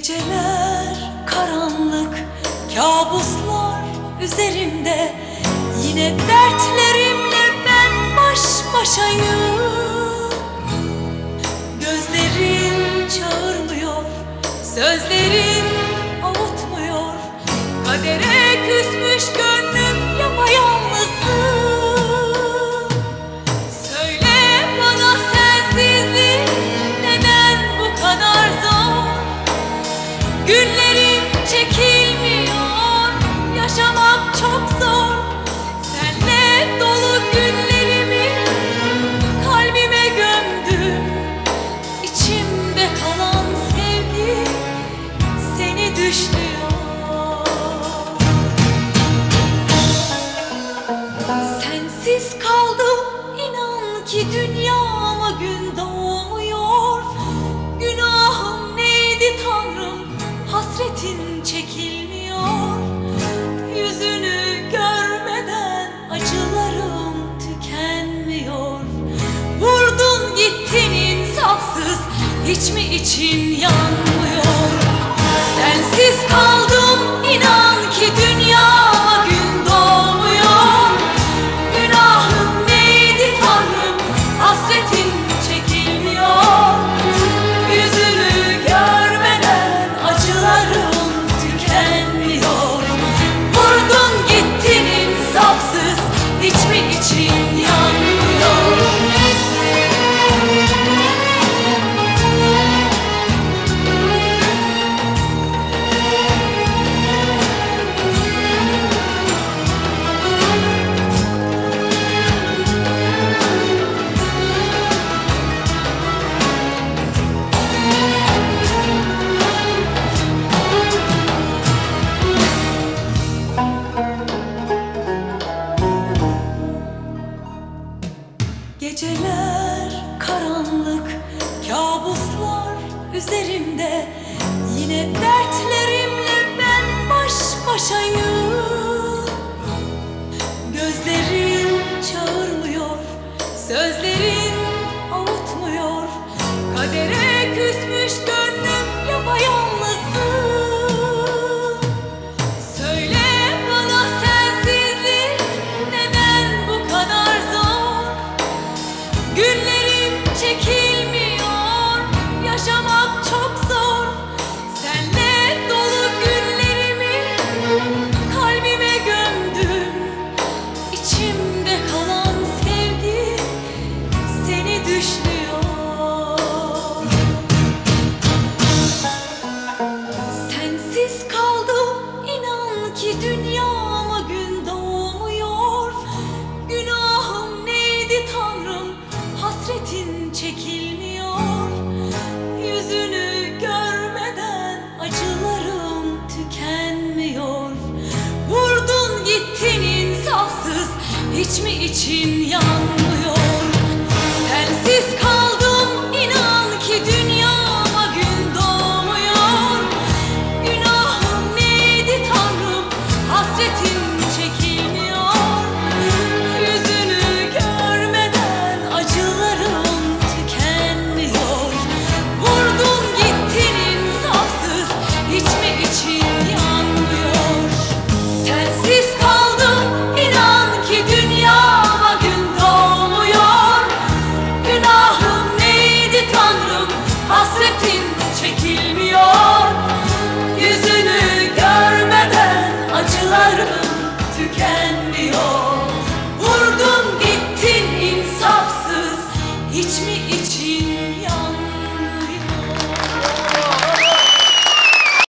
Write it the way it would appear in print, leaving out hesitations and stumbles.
Geceler karanlık, kabuslar üzerimde. Yine dertlerimle ben baş başayım. Gözlerin çağırmıyor, sözlerin avutmuyor. Kadere küsmüş gönlüm yapayalnızım. Söyle bana sensizlik neden bu kadar zor? Günlerim çekilmiyor, yaşamak çok zor. Senle dolu günlerimi kalbime gömdüm. İçimde kalan sevgi seni düşlüyor. Sensiz kaldım, inan ki dünyama gün doğmuyor. Günahım neydi Tanrım, hasretin çekilmiyor. Yüzünü görmeden acılarım tükenmiyor. Vurdun gittin insafsız, hiç mi için yanmıyor? Sensiz kaldım, inan ki dünyama gün doğmuyor. Günahım neydi Tanrım, hasretin çekilmiyor. Yüzünü görmeden acılarım tükenmiyor. Vurdun gittin insafsız, hiç mi için yanmıyor? Geceler karanlık, kabuslar üzerimde. Yine dertlerimle ben baş başayım. Gözlerin çağırmıyor, sözlerin avutmuyor. Kadere küsmüş gönlüm yapayalnızım. Söyle bana sensizlik neden bu kadar zor? Günlerim çekilmiyor, yaşamak çok zor. Senle dolu günlerimi kalbime gömdüm. İçimde kalan sevgi seni düşlüyor. Sensiz kaldım, inan ki dünyama gün doğmuyor. Günahım neydi Tanrım, hasretin çekilmiyor. Yüzünü görmeden acılarım tükenmiyor. Vurdun gittin insafsız, hiç mi için yanmıyor? Sensiz kaldım, inan ki dünyama gün doğmuyor. Günahım neydi Tanrım, hasretin çekilmiyor. Yüzünü görmeden acılarım tükenmiyor. Vurdun gittin insafsız, hiç mi için yanmıyor? Sensiz kaldım, inan ki dünyama gün doğmuyor. Günahım neydi Tanrım, hasretin